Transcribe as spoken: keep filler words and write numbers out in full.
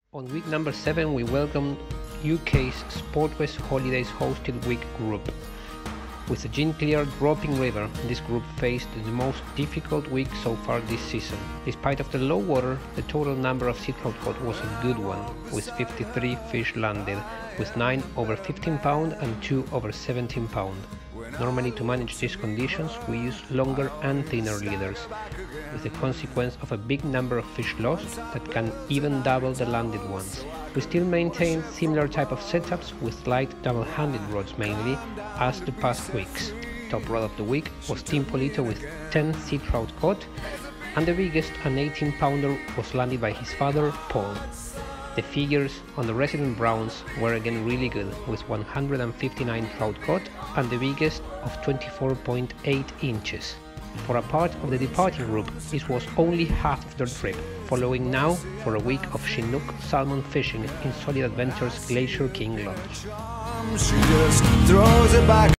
On week number seven, we welcomed U K's Sportquest Holidays hosted week group. With the gin-clear dropping river, this group faced the most difficult week so far this season. Despite of the low water, the total number of sea trout caught was a good one, with fifty-three fish landed, with nine over fifteen pound and two over seventeen pound. Normally, to manage these conditions, we use longer and thinner leaders, with the consequence of a big number of fish lost that can even double the landed ones. We still maintain similar type of setups with light double-handed rods mainly, as the past weeks. Top rod of the week was Team Polito with ten sea trout caught, and the biggest, an eighteen pounder, was landed by his father, Paul. The figures on the resident browns were again really good, with one hundred fifty-nine trout caught and the biggest of twenty-four point eight inches. For a part of the departing group, this was only half of their trip, following now for a week of Chinook salmon fishing in Solid Adventures Glacier King Lodge.